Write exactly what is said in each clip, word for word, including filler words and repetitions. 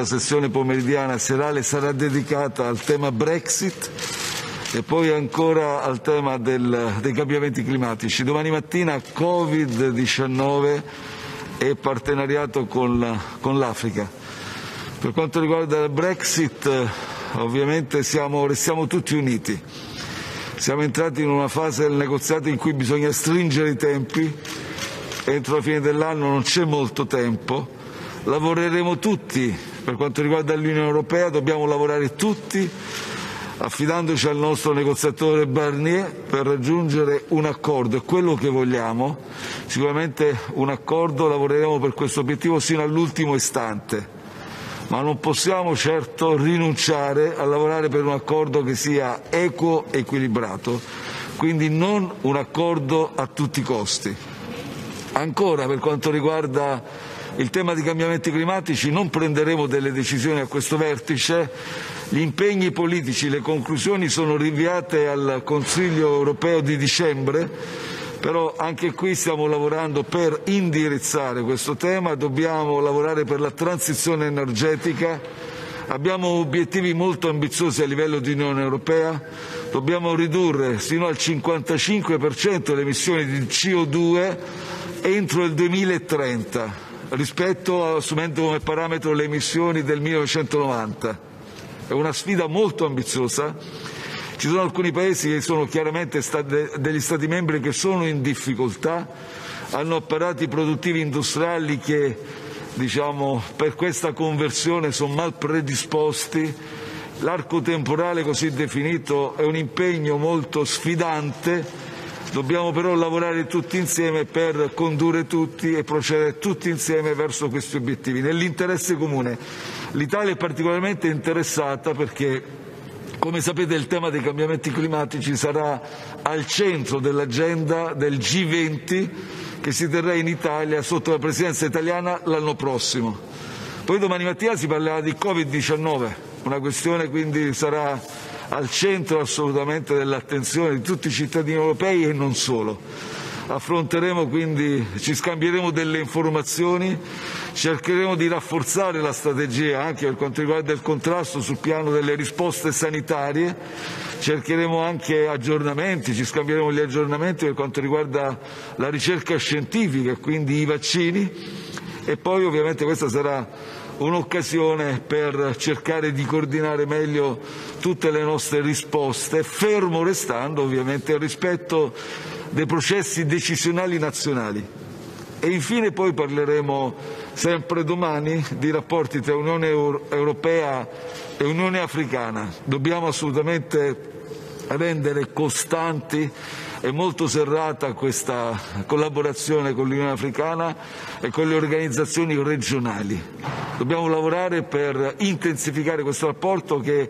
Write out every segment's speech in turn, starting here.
della sessione pomeridiana serale sarà dedicata al tema Brexit e poi ancora al tema del, dei cambiamenti climatici. Domani mattina Covid diciannove e partenariato con, con l'Africa. Per quanto riguarda il Brexit, ovviamente siamo, restiamo tutti uniti. Siamo entrati in una fase del negoziato in cui bisogna stringere i tempi. Entro la fine dell'anno non c'è molto tempo. Lavoreremo tutti. Per quanto riguarda l'Unione Europea dobbiamo lavorare tutti affidandoci al nostro negoziatore Barnier per raggiungere un accordo. È quello che vogliamo. Sicuramente un accordo, lavoreremo per questo obiettivo sino all'ultimo istante. Ma non possiamo certo rinunciare a lavorare per un accordo che sia equo e equilibrato, quindi non un accordo a tutti i costi. Ancora, per quanto riguarda il tema dei cambiamenti climatici, non prenderemo delle decisioni a questo vertice. Gli impegni politici, le conclusioni sono rinviate al Consiglio europeo di dicembre. Però anche qui stiamo lavorando per indirizzare questo tema, dobbiamo lavorare per la transizione energetica, abbiamo obiettivi molto ambiziosi a livello di Unione Europea, dobbiamo ridurre sino al cinquantacinque per cento le emissioni di C O due entro il duemilatrenta, rispetto assumendo come parametro le emissioni del millenovecentonovanta. È una sfida molto ambiziosa. Ci sono alcuni paesi che sono chiaramente degli Stati membri che sono in difficoltà, hanno apparati produttivi industriali che, diciamo, per questa conversione sono mal predisposti. L'arco temporale così definito è un impegno molto sfidante, dobbiamo però lavorare tutti insieme per condurre tutti e procedere tutti insieme verso questi obiettivi, nell'interesse comune. L'Italia è particolarmente interessata perché, come sapete, il tema dei cambiamenti climatici sarà al centro dell'agenda del G venti che si terrà in Italia sotto la presidenza italiana l'anno prossimo. Poi domani mattina si parlerà di Covid diciannove, una questione quindi sarà al centro assolutamente dell'attenzione di tutti i cittadini europei e non solo. Affronteremo quindi, ci scambieremo delle informazioni, cercheremo di rafforzare la strategia anche per quanto riguarda il contrasto sul piano delle risposte sanitarie, cercheremo anche aggiornamenti, ci scambieremo gli aggiornamenti per quanto riguarda la ricerca scientifica e quindi i vaccini e poi ovviamente questa sarà un'occasione per cercare di coordinare meglio tutte le nostre risposte, fermo restando ovviamente il rispetto dei processi decisionali nazionali. E infine poi parleremo sempre domani di rapporti tra Unione Europea e Unione Africana. Dobbiamo assolutamente rendere costanti e molto serrata questa collaborazione con l'Unione Africana e con le organizzazioni regionali. Dobbiamo lavorare per intensificare questo rapporto che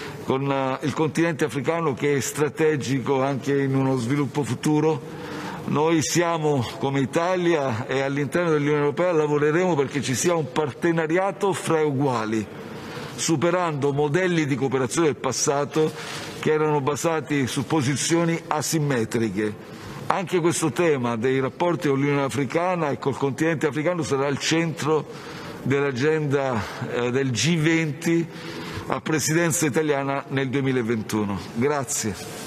con il continente africano, che è strategico anche in uno sviluppo futuro. Noi siamo come Italia e all'interno dell'Unione Europea lavoreremo perché ci sia un partenariato fra uguali, superando modelli di cooperazione del passato che erano basati su posizioni asimmetriche. Anche questo tema dei rapporti con l'Unione Africana e col continente africano sarà al centro dell'agenda eh, del G venti a presidenza italiana nel duemilaventuno. Grazie.